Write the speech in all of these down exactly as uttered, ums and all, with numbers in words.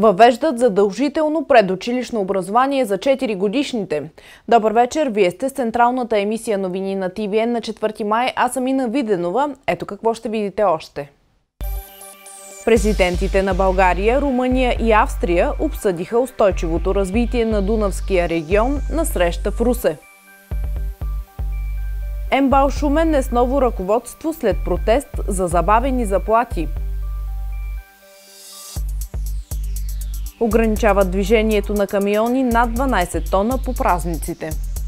Въвеждат задължително предучилищно образование за четиригодишните. Добър вечер, вие сте с централната емисия новини на Ти Ви Ен на четвърти май. Аз съм Ина Виденова. Ето какво ще видите още. Президентите на България, Румъния и Австрия обсъдиха устойчивото развитие на Дунавския регион на среща в Русе. МБАЛ Шумен е с ново ръководство след протест за забавени заплати. Ограничават движението на камиони над дванадесет тона по празниците.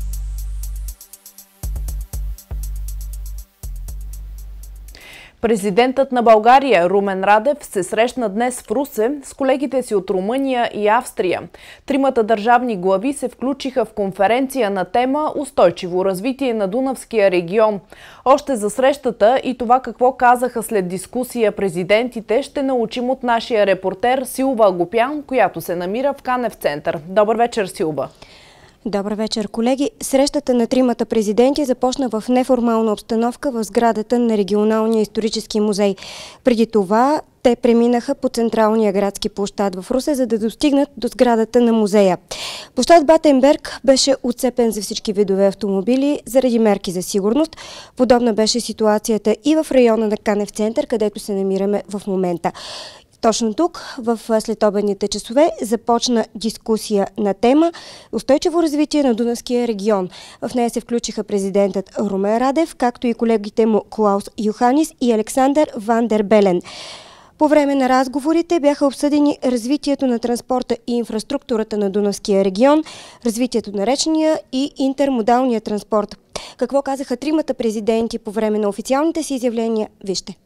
Президентът на България Румен Радев се срещна днес в Русе с колегите си от Румъния и Австрия. Тримата държавни глави се включиха в конференция на тема «Устойчиво развитие на Дунавския регион». Още за срещата и това какво казаха след дискусия президентите ще научим от нашия репортер Силва Агопян, която се намира в Канев център. Добър вечер, Силва! Добър вечер, колеги! Срещата на тримата президенти започна в неформална обстановка в сградата на Регионалния исторически музей. Преди това те преминаха по централния градски площад в Русе, за да достигнат до сградата на музея. Площад Батенберг беше отцепен за всички видове автомобили заради мерки за сигурност. Подобна беше ситуацията и в района на Канев център, където се намираме в момента. Точно тук, в следобедните часове, започна дискусия на тема «Устойчиво развитие на Дунавския регион». В нея се включиха президентът Румен Радев, както и колегите му Клаус Йоханис и Александър Ван дер Белен. По време на разговорите бяха обсъдени развитието на транспорта и инфраструктурата на Дунавския регион, развитието на речния и интермодалния транспорт. Какво казаха тримата президенти по време на официалните си изявления? Вижте.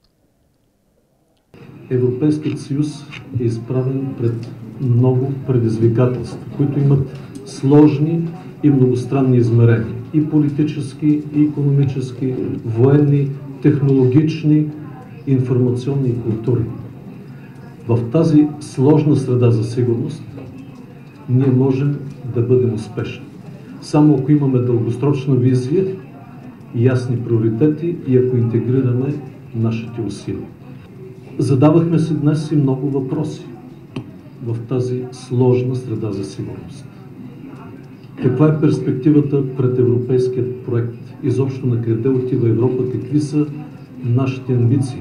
Европейският съюз е изправен пред много предизвикателства, които имат сложни и многостранни измерения. И политически, и икономически, военни, технологични, информационни и културни. В тази сложна среда за сигурност ние можем да бъдем успешни. Само ако имаме дългосрочна визия, ясни приоритети и ако интегрираме нашите усилия. Задавахме си днес и много въпроси в тази сложна среда за сигурност. Каква е перспективата пред европейският проект? Изобщо на къде отива Европа? Какви са нашите амбиции?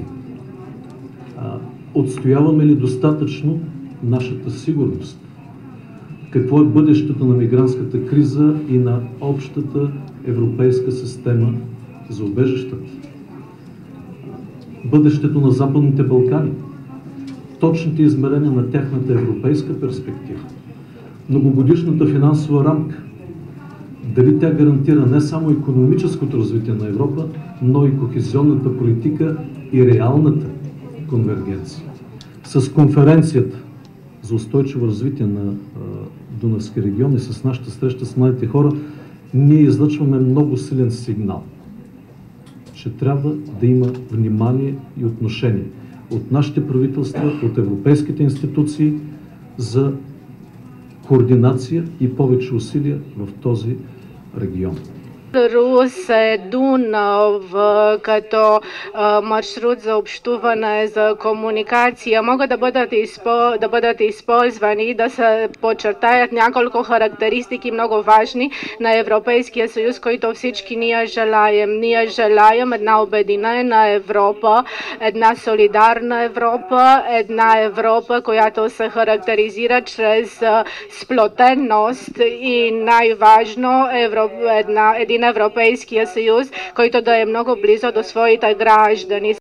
Отстояваме ли достатъчно нашата сигурност? Какво е бъдещето на мигрантската криза и на общата европейска система за убежищата? Бъдещето на Западните Балкани, точните измерения на тяхната европейска перспектива, многогодишната финансова рамка, дали тя гарантира не само икономическото развитие на Европа, но и кохезионната политика и реалната конвергенция. С конференцията за устойчиво развитие на Дунавския регион и с нашата среща с младите хора, ние излъчваме много силен сигнал, че трябва да има внимание и отношение от нашите правителства, от европейските институции за координация и повече усилия в този регион. Русе, Дунав като а, маршрут за общуване, за комуникация могат да бъдат, изпо, да бъдат използвани, да се подчертаят няколко характеристики много важни на Европейския съюз, които всички ние желаем. Ние желаем една обединена Европа, една солидарна Европа, една Европа, която се характеризира чрез сплотеност и най-важно една, един Европейския съюз, който да е много близо до своите граждани.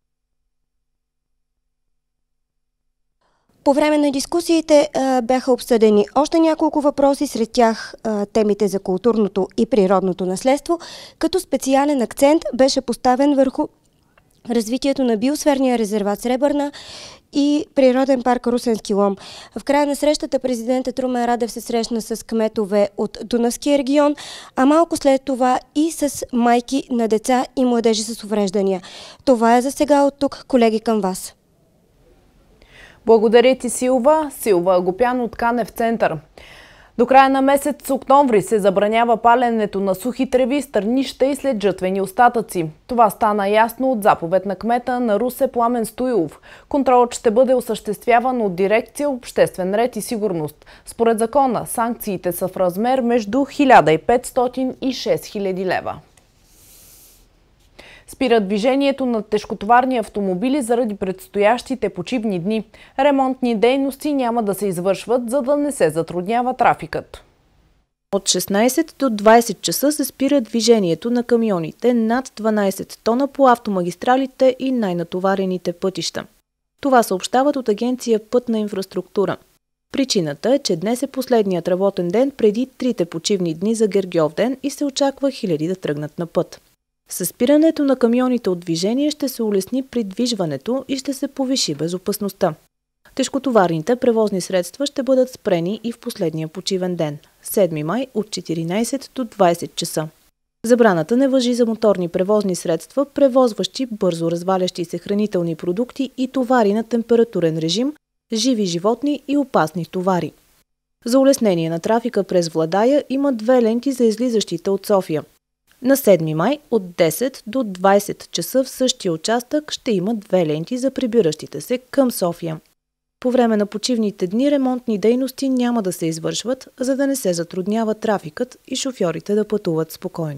По време на дискусиите а, бяха обсъдени още няколко въпроси, сред тях а, темите за културното и природното наследство, като специален акцент беше поставен върху развитието на биосферния резерват Сребърна и природен парк Русенски лом. В края на срещата президентът Румен Радев се срещна с кметове от Дунавския регион, а малко след това и с майки на деца и младежи с увреждания. Това е за сега от тук, колеги, към вас. Благодаря ти, Силва. Силва Агопян от Канев център. До края на месец октомври се забранява паленето на сухи треви, стърнища и след жътвени остатъци. Това стана ясно от заповед на кмета на Русе Пламен Стоилов. Контролът ще бъде осъществяван от дирекция Обществен ред и сигурност. Според закона, санкциите са в размер между хиляда и петстотин и шест хиляди лева. Спира движението на тежкотоварни автомобили заради предстоящите почивни дни. Ремонтни дейности няма да се извършват, за да не се затруднява трафикът. От шестнайсет до двайсет часа се спира движението на камионите над дванайсет тона по автомагистралите и най-натоварените пътища. Това съобщават от агенция Пътна инфраструктура. Причината е, че днес е последният работен ден преди трите почивни дни за Гергьовден и се очаква хиляди да тръгнат на път. Със спирането на камионите от движение ще се улесни придвижването и ще се повиши безопасността. Тежкотоварните превозни средства ще бъдат спрени и в последния почивен ден – седми май от четиринайсет до двайсет часа. Забраната не важи за моторни превозни средства, превозващи бързо развалящи се хранителни продукти и товари на температурен режим, живи животни и опасни товари. За улеснение на трафика през Владая има две ленти за излизащите от София. На седми май от десет до двайсет часа в същия участък ще има две ленти за прибиращите се към София. По време на почивните дни ремонтни дейности няма да се извършват, за да не се затруднява трафикът и шофьорите да пътуват спокойно.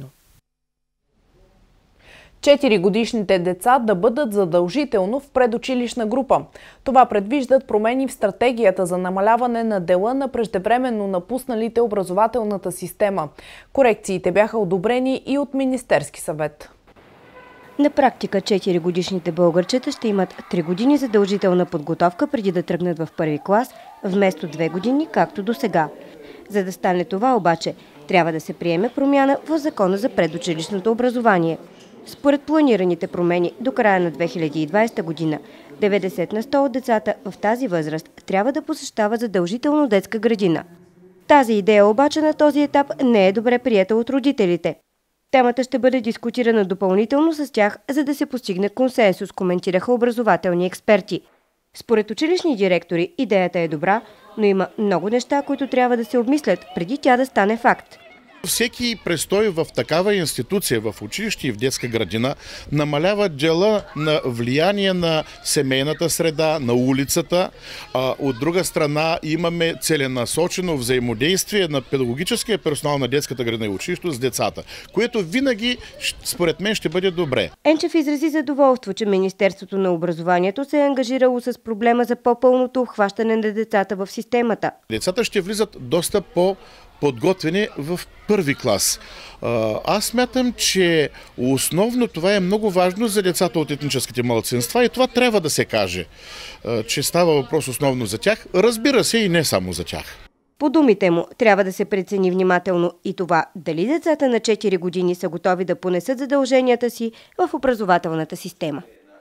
четиригодишните деца да бъдат задължително в предучилищна група. Това предвиждат промени в стратегията за намаляване на дела на преждевременно напусналите образователната система. Корекциите бяха одобрени и от Министерски съвет. На практика четиригодишните българчета ще имат три години задължителна подготовка преди да тръгнат в първи клас, вместо две години, както до сега. За да стане това обаче, трябва да се приеме промяна в Закона за предучилищното образование. Според планираните промени до края на две хиляди и двайсета година, деветдесет на сто от децата в тази възраст трябва да посещават задължително детска градина. Тази идея обаче на този етап не е добре приета от родителите. Темата ще бъде дискутирана допълнително с тях, за да се постигне консенсус, коментираха образователни експерти. Според училищни директори идеята е добра, но има много неща, които трябва да се обмислят преди тя да стане факт. Всеки престой в такава институция, в училище и в детска градина, намалява дела на влияние на семейната среда, на улицата. А от друга страна имаме целенасочено взаимодействие на педагогическия персонал на детската градина и училището с децата, което винаги, според мен, ще бъде добре. Енчев изрази задоволство, че Министерството на образованието се е ангажирало с проблема за по-пълното обхващане на децата в системата. Децата ще влизат доста по подготвени в първи клас. Аз смятам, че основно това е много важно за децата от етническите малцинства и това трябва да се каже, че става въпрос основно за тях, разбира се и не само за тях. По думите му, трябва да се прецени внимателно и това дали децата на четири години са готови да понесат задълженията си в образователната система.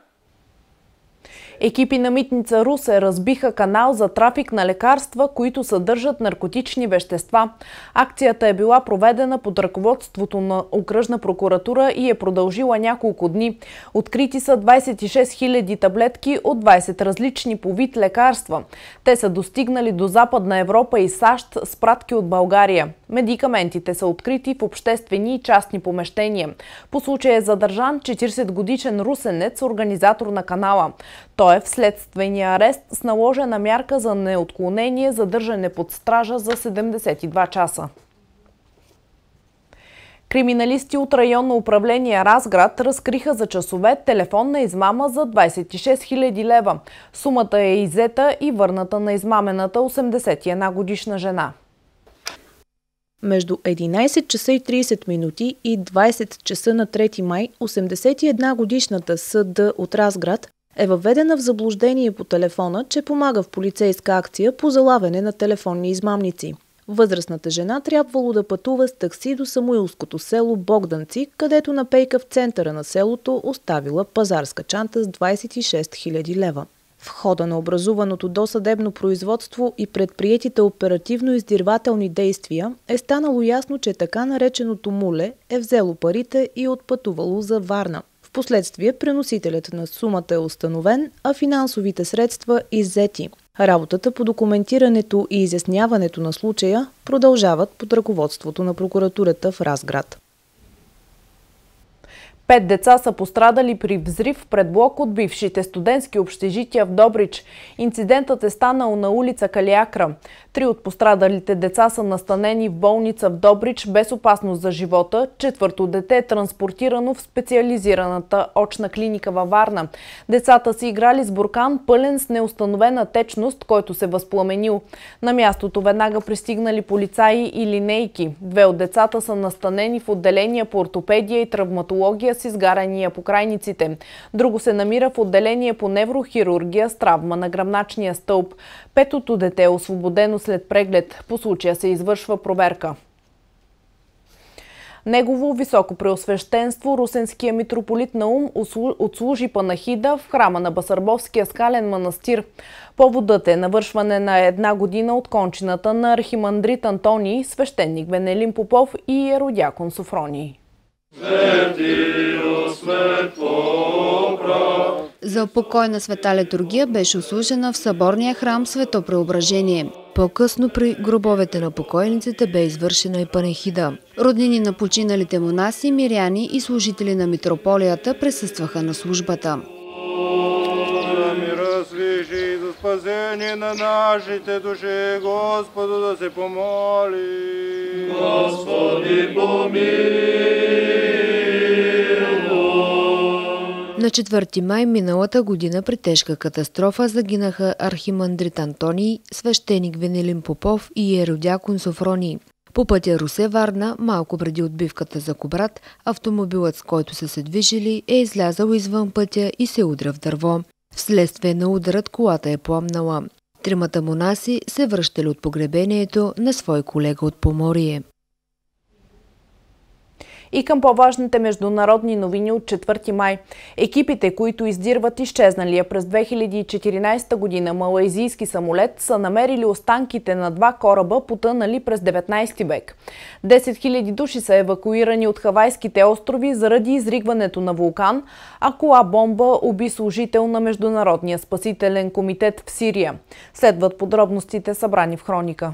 Екипи на Митница Русе разбиха канал за трафик на лекарства, които съдържат наркотични вещества. Акцията е била проведена под ръководството на окръжна прокуратура и е продължила няколко дни. Открити са двайсет и шест хиляди таблетки от двайсет различни по вид лекарства. Те са достигнали до Западна Европа и САЩ с пратки от България. Медикаментите са открити в обществени и частни помещения. По случая е задържан четиридесетгодишен русенец, организатор на канала. Той е в следствения арест с наложена мярка за неотклонение, задържане под стража за седемдесет и два часа. Криминалисти от районно управление Разград разкриха за часове телефонна измама за двайсет и шест хиляди лева. Сумата е иззета и върната на измамената осемдесет и една годишна жена. Между единайсет часа и трийсет минути и двайсет часа на трети май осемдесет и една годишната СД от Разград е въведена в заблуждение по телефона, че помага в полицейска акция по залавяне на телефонни измамници. Възрастната жена трябвало да пътува с такси до самуилското село Богданци, където на пейка в центъра на селото оставила пазарска чанта с двайсет и шест хиляди лева. В хода на образуваното досъдебно производство и предприетите оперативно-издирвателни действия е станало ясно, че така нареченото муле е взело парите и отпътувало за Варна. Впоследствие преносителят на сумата е установен, а финансовите средства иззети. Работата по документирането и изясняването на случая продължават под ръководството на прокуратурата в Разград. Пет деца са пострадали при взрив пред блок от бившите студентски общежития в Добрич. Инцидентът е станал на улица Калиакра. Три от пострадалите деца са настанени в болница в Добрич без опасност за живота. Четвърто дете е транспортирано в специализираната очна клиника във Варна. Децата си играли с буркан, пълен с неустановена течност, който се възпламенил. На мястото веднага пристигнали полицаи и линейки. Две от децата са настанени в отделения по ортопедия и травматология с изгаряния по крайниците. Друго се намира в отделение по неврохирургия с травма на гръбначния стълб. Петото дете е освободено след преглед. По случая се извършва проверка. Негово високопреосвещенство русенския митрополит Наум отслужи панахида в храма на Басарбовския скален манастир. Поводът е навършване на една година от кончината на архимандрит Антоний, свещеник Венелин Попов и иеродиакон Софроний. За упокой на света литургия беше ослужена в съборния храм Свето Преображение. По-късно при гробовете на покойниците бе извършена и панихида. Роднини на починалите монаси, миряни и служители на митрополията присъстваха на службата. Свежи за спасение на нашите души, Господу да се помоли. Господи, помилуй. На четвърти май миналата година при тежка катастрофа загинаха архимандрит Антоний, свещеник Венелин Попов и иеродиакон Софроний. По пътя Русе-Варна, малко преди отбивката за Кубрат, автомобилът, с който са се движили, е излязъл извън пътя и се удря в дърво. Вследствие на ударът колата е пламнала. Тримата монаси се връщали от погребението на свой колега от Поморие. И към по-важните международни новини от четвърти май. Екипите, които издирват изчезналия през две хиляди и четиринадесета година малайзийски самолет, са намерили останките на два кораба, потънали през деветнадесети век. десет хиляди души са евакуирани от Хавайските острови заради изригването на вулкан, а кола-бомба уби служител на Международния спасителен комитет в Сирия. Следват подробностите, събрани в хроника.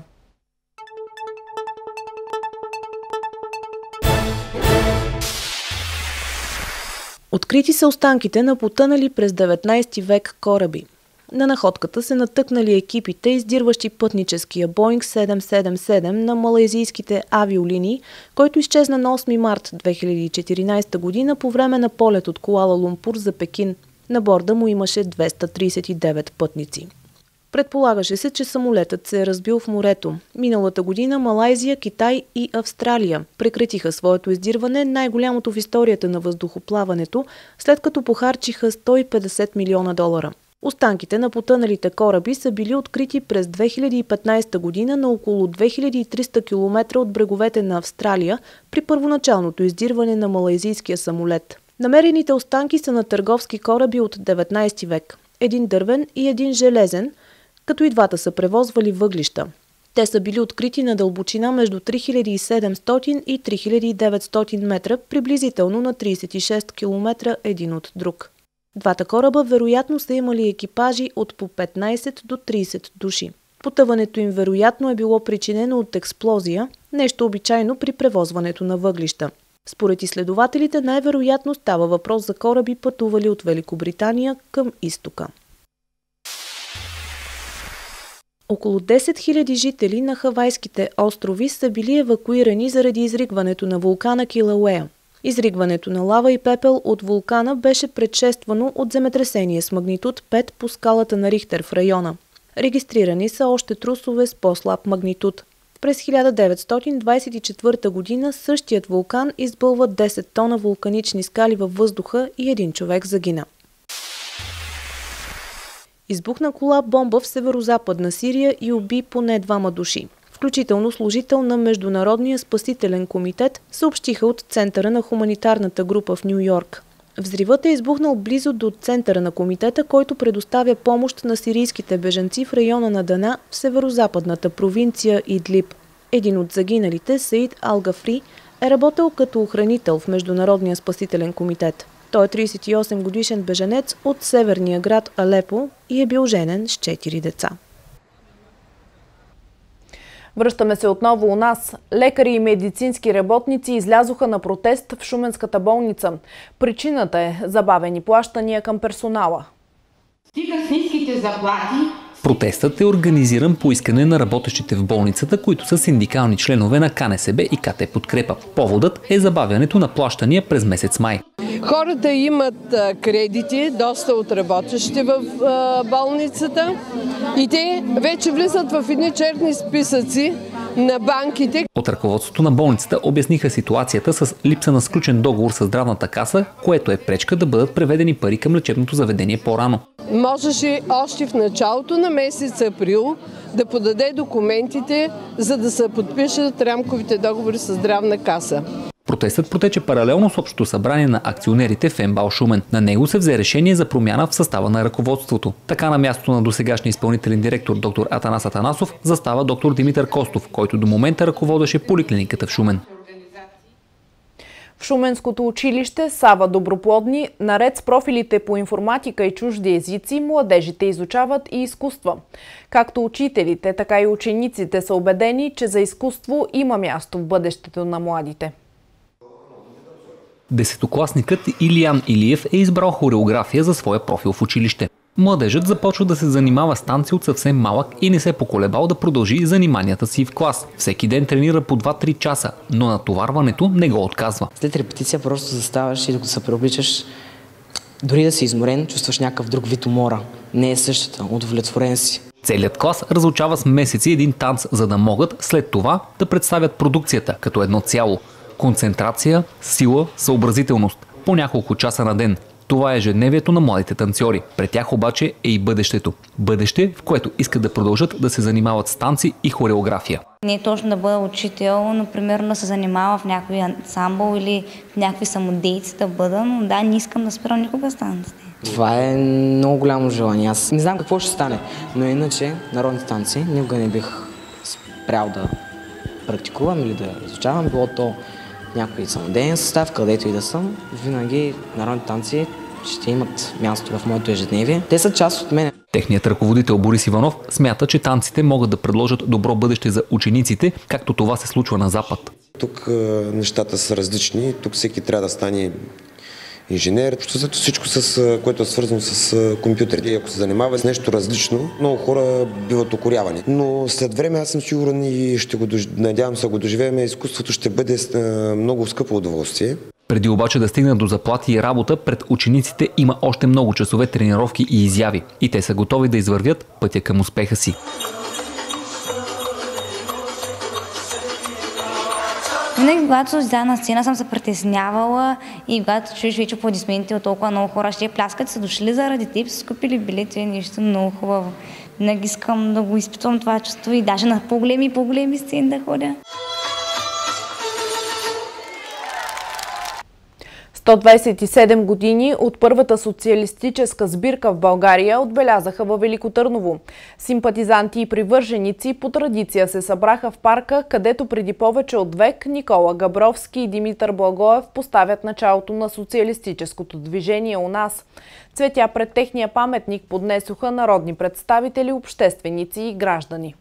Открити са останките на потънали през деветнадесети век кораби. На находката се натъкнали екипите, издирващи пътническия Боинг седемстотин седемдесет и седем на малайзийските авиолинии, който изчезна на осми март две хиляди и четиринадесета година по време на полет от Куала Лумпур за Пекин. На борда му имаше двеста тридесет и девет пътници. Предполагаше се, че самолетът се е разбил в морето. Миналата година Малайзия, Китай и Австралия прекратиха своето издирване, най-голямото в историята на въздухоплаването, след като похарчиха сто и петдесет милиона долара. Останките на потъналите кораби са били открити през две хиляди и петнадесета година на около две хиляди и триста километра от бреговете на Австралия при първоначалното издирване на малайзийския самолет. Намерените останки са на търговски кораби от деветнадесети век. Един дървен и един железен, като и двата са превозвали въглища. Те са били открити на дълбочина между три хиляди и седемстотин и три хиляди и деветстотин метра, приблизително на тридесет и шест километра един от друг. Двата кораба вероятно са имали екипажи от по петнадесет до тридесет души. Потъването им вероятно е било причинено от експлозия, нещо обичайно при превозването на въглища. Според изследователите най-вероятно става въпрос за кораби, пътували от Великобритания към изтока. Около десет хиляди жители на Хавайските острови са били евакуирани заради изригването на вулкана Килауея. Изригването на лава и пепел от вулкана беше предшествано от земетресение с магнитуд пет по скалата на Рихтер в района. Регистрирани са още трусове с по-слаб магнитуд. През хиляда деветстотин двадесет и четвърта година същият вулкан избълва десет тона вулканични скали във въздуха и един човек загина. Избухна кола-бомба в северозападна Сирия и уби поне двама души. Включително служител на Международния спасителен комитет, съобщиха от центъра на хуманитарната група в Ню Йорк. Взривът е избухнал близо до центъра на комитета, който предоставя помощ на сирийските бежанци в района на Дана в северозападната провинция Идлиб. Един от загиналите, Саид Ал-Гафри, е работил като охранител в Международния спасителен комитет. Той е тридесет и осем годишен бежанец от северния град Алепо и е бил женен с четири деца. Връщаме се отново у нас. Лекари и медицински работници излязоха на протест в Шуменската болница. Причината е забавени плащания към персонала. Стига с ниските заплати. Протестът е организиран по искане на работещите в болницата, които са синдикални членове на К Н С Б и К Т Подкрепа. Поводът е забавянето на плащания през месец май. Хората имат кредити, доста от работещите в болницата, и те вече влизат в едни черни списъци на банките. От ръководството на болницата обясниха ситуацията с липса на сключен договор с здравната каса, което е пречка да бъдат преведени пари към лечебното заведение по-рано. Можеше още в началото на месец април да подаде документите, за да се подпишат рамковите договори с здравна каса. Протестът протече паралелно с общото събрание на акционерите в МБАЛ Шумен. На него се взе решение за промяна в състава на ръководството. Така на мястото на досегашния изпълнителен директор доктор Атанас Атанасов застава доктор Димитър Костов, който до момента ръководеше поликлиниката в Шумен. В Шуменското училище Сава Доброплодни, наред с профилите по информатика и чужди езици, младежите изучават и изкуства. Както учителите, така и учениците са убедени, че за изкуство има място в бъдещето на младите. Десетокласникът Илиян Илиев е избрал хореография за своя профил в училище. Младежът започва да се занимава с танци от съвсем малък и не се е поколебал да продължи заниманията си в клас. Всеки ден тренира по два-три часа, но натоварването не го отказва. След репетиция просто заставаш и докато се преобличаш, дори да си изморен, чувстваш някакъв друг вид умора. Не е същата, удовлетворен си. Целият клас разучава с месеци един танц, за да могат след това да представят продукцията като едно цяло. Концентрация, сила, съобразителност. По няколко часа на ден. Това е ежедневието на младите танцори. Пред тях обаче е и бъдещето. Бъдеще, в което искат да продължат да се занимават с танци и хореография. Не е точно да бъда учител, но примерно да се занимава в някой ансамбъл или в някакви самодейци да бъда, но да, не искам да спирам никога с танците. Това е много голямо желание. Аз не знам какво ще стане, но иначе народните танци никога не бих спрял да практикувам или да изучавам, било то някой самодейен състав, където и да съм, винаги народни танци ще имат място в моето ежедневие. Те са част от мен. Техният ръководител Борис Иванов смята, че танците могат да предложат добро бъдеще за учениците, както това се случва на Запад. Тук нещата са различни. Тук всеки трябва да стане инженер. Всичко, с, което е свързано с компютърите. И ако се занимава с нещо различно, много хора биват укорявани. Но след време аз съм сигурен и ще го надявам се го доживеем. Изкуството ще бъде много скъпо удоволствие. Преди обаче да стигнат до заплати и работа, пред учениците има още много часове тренировки и изяви. И те са готови да извървят пътя към успеха си. Винаги, когато изляза на сцена, съм се притеснявала и когато чуеш вече аплодисменти от толкова много хора, ще пляскат, са дошли заради теб, са скупили билети, е нещо много хубаво. Винаги искам да го изпитвам това чувство и даже на по-големи и по-големи сцени да ходя. сто двадесет и седем години от първата социалистическа сбирка в България отбелязаха във Велико Търново. Симпатизанти и привърженици по традиция се събраха в парка, където преди повече от век Никола Габровски и Димитър Благоев поставят началото на социалистическото движение у нас. Цветя пред техния паметник поднесоха народни представители, общественици и граждани.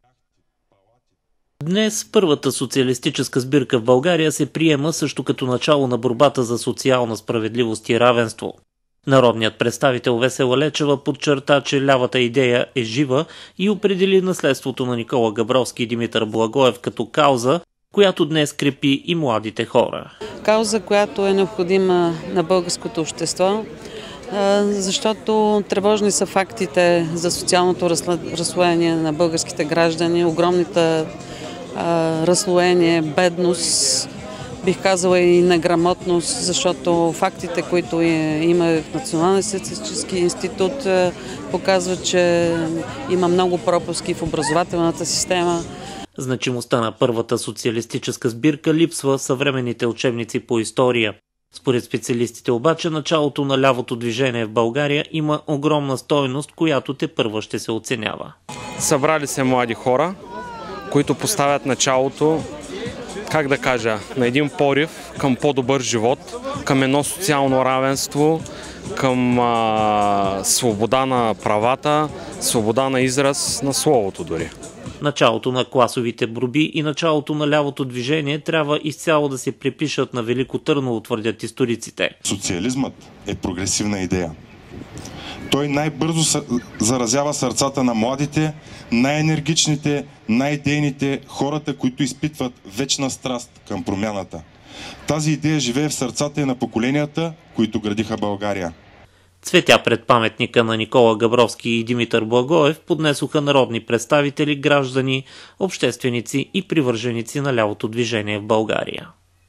Днес първата социалистическа сбирка в България се приема също като начало на борбата за социална справедливост и равенство. Народният представител Весела Лечева подчерта, че лявата идея е жива и определи наследството на Никола Габровски и Димитър Благоев като кауза, която днес крепи и младите хора. Кауза, която е необходима на българското общество, защото тревожни са фактите за социалното разслоение на българските граждани, огромните разслоение, бедност, бих казала и неграмотност, защото фактите, които има в Националния статистически институт, показват, че има много пропуски в образователната система. Значимостта на първата социалистическа сбирка липсва съвременните учебници по история. Според специалистите обаче, началото на лявото движение в България има огромна стойност, която тепърва ще се оценява. Събрали се млади хора, които поставят началото, как да кажа, на един порив към по-добър живот, към едно социално равенство, към а, свобода на правата, свобода на израз на словото дори. Началото на класовите борби и началото на лявото движение трябва изцяло да се припишат на Велико Търново, твърдят историците. Социализмът е прогресивна идея. Той най-бързо заразява сърцата на младите, най-енергичните, най-идейните, хората, които изпитват вечна страст към промяната. Тази идея живее в сърцата и на поколенията, които градиха България. Цветя пред паметника на Никола Габровски и Димитър Благоев поднесоха народни представители, граждани, общественици и привърженици на лявото движение в България.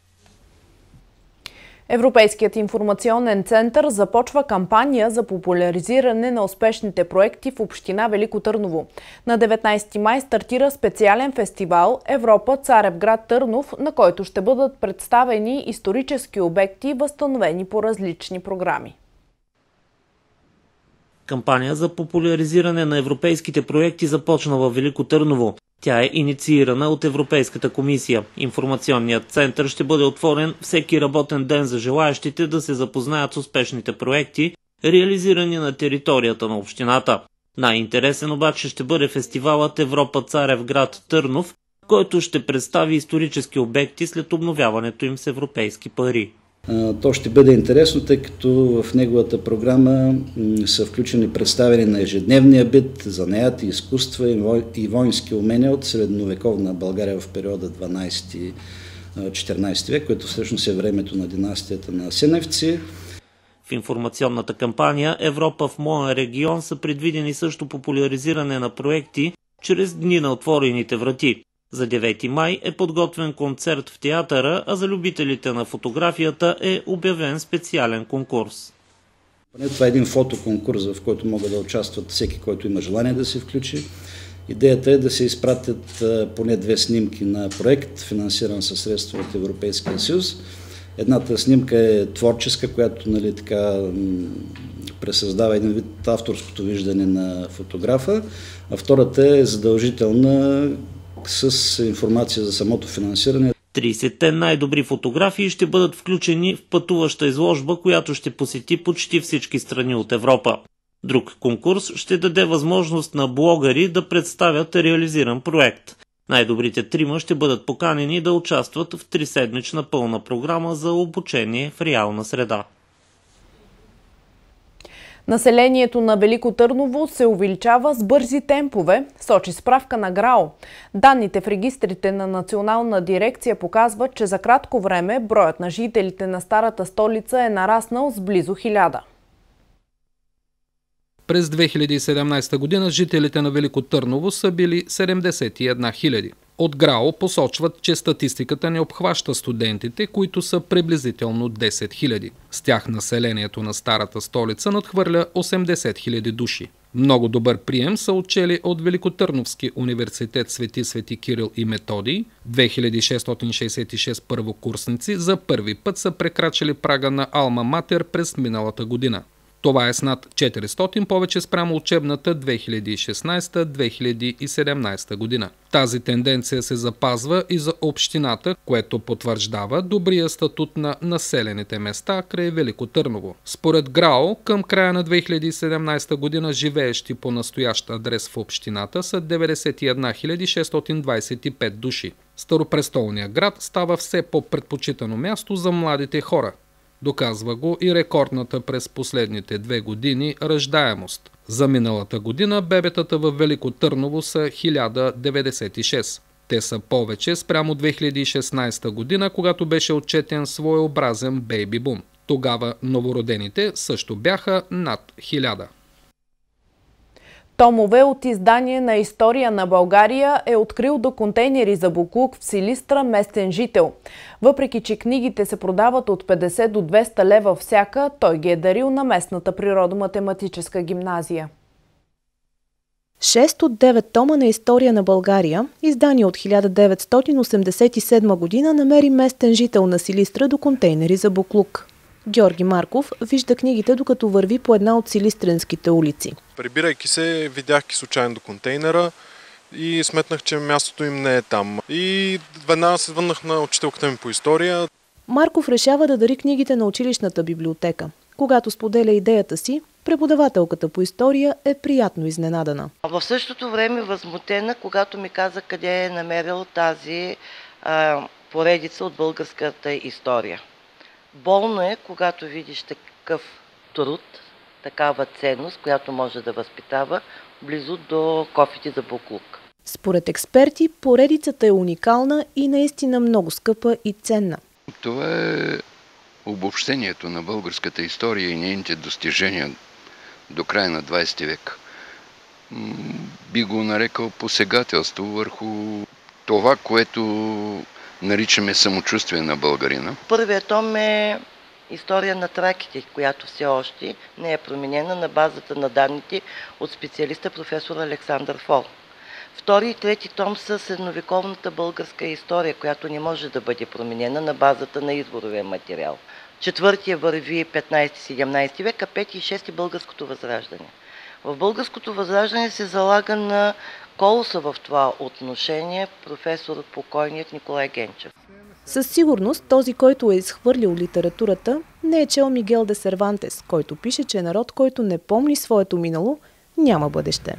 Европейският информационен център започва кампания за популяризиране на успешните проекти в община Велико Търново. На деветнайсети май стартира специален фестивал Европа Царевград Търнов, на който ще бъдат представени исторически обекти, възстановени по различни програми. Кампания за популяризиране на европейските проекти започна във Велико Търново. Тя е инициирана от Европейската комисия. Информационният център ще бъде отворен всеки работен ден за желаящите да се запознаят с успешните проекти, реализирани на територията на общината. Най-интересен обаче ще бъде фестивалът Европа Царевград Търнов, който ще представи исторически обекти след обновяването им с европейски пари. То ще бъде интересно, тъй като в неговата програма са включени представени на ежедневния бит, занаяти, изкуства и воински умения от средновековна България в периода дванайсети до четиринайсети век, което всъщност е времето на династията на Сеневци. В информационната кампания Европа в моя регион са предвидени също популяризиране на проекти чрез Дни на отворените врати. За девети май е подготвен концерт в театъра, а за любителите на фотографията е обявен специален конкурс. Това е един фотоконкурс, в който могат да участват всеки, който има желание да се включи. Идеята е да се изпратят поне две снимки на проект, финансиран със средства от Европейския съюз. Едната снимка е творческа, която нали, така, пресъздава един вид авторското виждане на фотографа, а втората е задължителна с информация за самото финансиране. трийсетте най-добри фотографии ще бъдат включени в пътуваща изложба, която ще посети почти всички страни от Европа. Друг конкурс ще даде възможност на блогъри да представят реализиран проект. Най-добрите трима ще бъдат поканени да участват в триседмична пълна програма за обучение в реална среда. Населението на Велико Търново се увеличава с бързи темпове, сочи справка на ГРАО. Данните в регистрите на Национална дирекция показват, че за кратко време броят на жителите на старата столица е нараснал с близо хиляда. През две хиляди и седемнайсета година жителите на Велико Търново са били седемдесет и една хиляди. От ГРАО посочват, че статистиката не обхваща студентите, които са приблизително десет хиляди. С тях населението на старата столица надхвърля осемдесет хиляди души. Много добър прием са отчели от Великотърновски университет Свети Свети Кирил и Методий. две хиляди шестстотин шейсет и шест първокурсници за първи път са прекрачили прага на Алма Матер през миналата година. Това е с над четиристотин повече спрямо учебната две хиляди и шестнайсета - две хиляди и седемнайсета година. Тази тенденция се запазва и за общината, което потвърждава добрия статут на населените места край Велико Търново. Според ГРАО, към края на две хиляди и седемнайсета година живеещи по настоящ адрес в общината са деветдесет и една хиляди шестстотин двайсет и пет души. Старопрестолният град става все по-предпочитано място за младите хора. Доказва го и рекордната през последните две години раждаемост. За миналата година бебетата във Велико Търново са хиляда деветдесет и шест. Те са повече спрямо две хиляди и шестнайсета година, когато беше отчетен своеобразен бейби бум. Тогава новородените също бяха над хиляда. Томове от издание на История на България е открил до контейнери за боклук в Силистра местен жител. Въпреки че книгите се продават от петдесет до двеста лева всяка, той ги е дарил на местната природо-математическа гимназия. Шест от девет тома на История на България, издани от хиляда деветстотин осемдесет и седма година, намери местен жител на Силистра до контейнери за боклук. Георги Марков вижда книгите, докато върви по една от силистренските улици. Прибирайки се, видях ги случайно до контейнера и сметнах, че мястото им не е там. И веднага се звъннах на учителката ми по история. Марков решава да дари книгите на училищната библиотека. Когато споделя идеята си, Преподавателката по история е приятно изненадана. В същото време възмутена, когато ми каза къде е намерил тази а, поредица от българската история. Болно е, когато видиш такъв труд, такава ценност, която може да възпитава близо до кофите за буклук. Според експерти, поредицата е уникална и наистина много скъпа и ценна. Това е обобщението на българската история и нейните достижения до края на двадесети век. Би го нарекал посегателство върху това, което наричаме самочувствие на българина. Първият том е история на траките, която все още не е променена на базата на данните от специалиста професор Александър Фол. Втори и трети том са средновековната българска история, която не може да бъде променена на базата на изворовия материал. Четвъртия върви петнадесети-седемнадесети век, а пети и шести българското възраждане. В българското възраждане се залага на колоса в това отношение професор покойният Николай Генчев. Със сигурност този, който е изхвърлил литературата, не е чел Мигел де Сервантес, който пише, че народ, който не помни своето минало, няма бъдеще.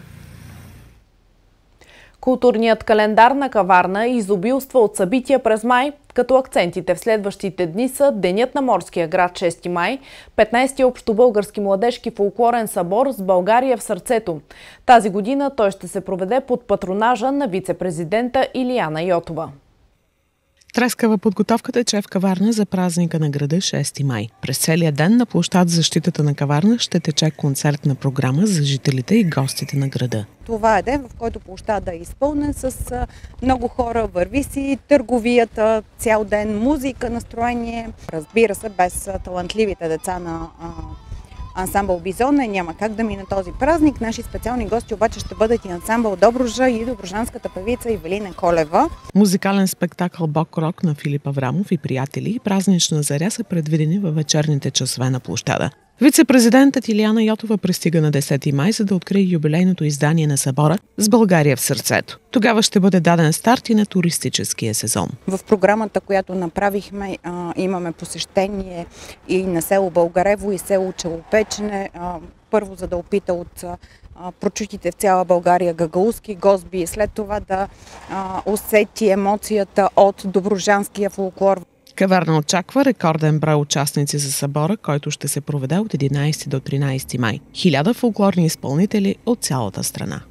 Културният календар на Каварна изобилства от събития през май, като акцентите в следващите дни са Денят на морския град шести май, петнадесети общобългарски младежки фолклорен събор с България в сърцето. Тази година той ще се проведе под патронажа на вице-президента Илияна Йотова. Трескава подготовката е, че в Каварна за празника на града шести май. През целия ден на площад защитата на Каварна ще тече концертна програма за жителите и гостите на града. Това е ден, в който площада е изпълнен с много хора, върви си търговията, цял ден музика, настроение. Разбира се, без талантливите деца на ансамбъл Бизона няма как да мине този празник. Наши специални гости обаче ще бъдат и ансамбъл Добружа и добружанската певица Ивелина Колева. Музикален спектакъл Бок-рок на Филип Аврамов и приятели и празнична заря са предвидени във вечерните часове на площада. Вице-президентът Илияна Йотова пристига на десети май, за да открие юбилейното издание на събора с България в сърцето. Тогава ще бъде даден старт и на туристическия сезон. В програмата, която направихме, имаме посещение и на село Българево и село Челопечене. Първо, за да опита от прочутите в цяла България гагаузски госби, след това да усети емоцията от добружанския фолклор. Каварна очаква рекорден брой участници за събора, който ще се проведе от единадесети до тринадесети май. Хиляда фолклорни изпълнители от цялата страна.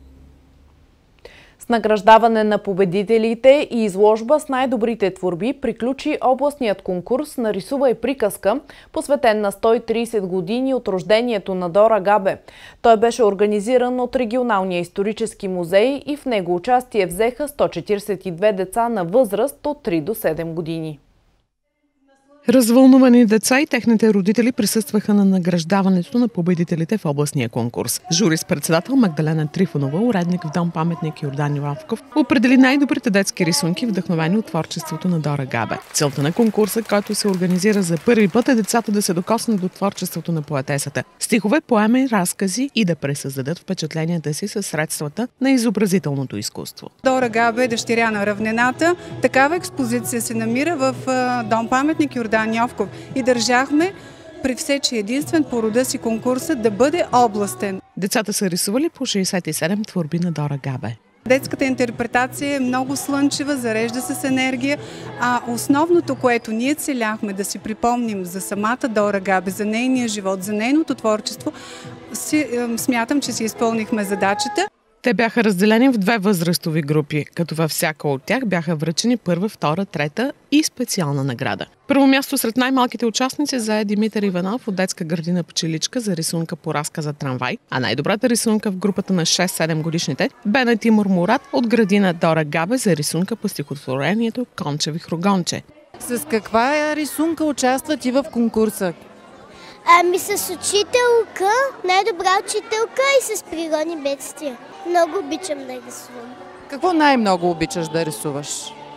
С награждаване на победителите и изложба с най-добрите творби приключи областният конкурс "Нарисувай приказка", посветен на сто и тридесет години от рождението на Дора Габе. Той беше организиран от Регионалния исторически музей и в него участие взеха сто четиридесет и две деца на възраст от три до седем години. Развълнувани деца и техните родители присъстваха на награждаването на победителите в областния конкурс. Жури с председател Магдалена Трифонова, уредник в Дом паметник Йордан Йовков, определи най-добрите детски рисунки, вдъхновени от творчеството на Дора Габе. Целта на конкурса, който се организира за първи път, е децата да се докоснат до творчеството на поетесата. Стихове, поеми, разкази и да пресъздадат впечатленията си със средствата на изобразителното изкуство. Дора Габе е дъщеря на равнената. Такава експозиция се намира в Дом паметник Йордан Йовков и държахме при все, че единствен по рода си конкурсът да бъде областен. Децата са рисували по шейсет и седем творби на Дора Габе. Детската интерпретация е много слънчева, зарежда се с енергия, а основното, което ние целяхме да си припомним за самата Дора Габе, за нейния живот, за нейното творчество, си, смятам, че си изпълнихме задачата. Те бяха разделени в две възрастови групи, като във всяка от тях бяха връчени първа, втора, трета и специална награда. Първо място сред най-малките участници зае Димитър Иванов от детска градина Пчеличка за рисунка по разказа "Трамвай", а най-добрата рисунка в групата на шест-седем годишните бе на Тимур Мурат от градина Дора Габе за рисунка по стихотворението "Кончеви хругонче". С каква рисунка участват и в конкурса? Ами с учителка, най-добра учителка и с природни бедствия. Много обичам да рисувам. Какво най-много обичаш да рисуваш?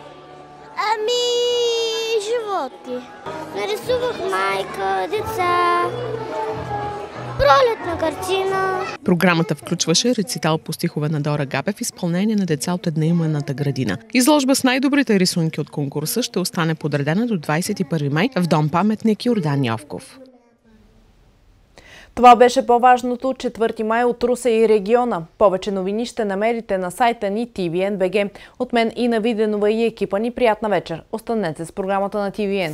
Ами, животни. Нарисувах майка, деца, пролетна картина. Програмата включваше рецитал по стихове на Дора Габе в изпълнение на деца от едноименната градина. Изложба с най-добрите рисунки от конкурса ще остане подредена до двадесет и първи май в Дом паметник Йордан Йовков. Това беше по-важното. четвърти май от Русе и региона. Повече новини ще намерите на сайта ни Ти Ви Ен точка Бе Же. От мен Ина Виденова и екипа ни приятна вечер. Останете с програмата на Ти Ви Ен.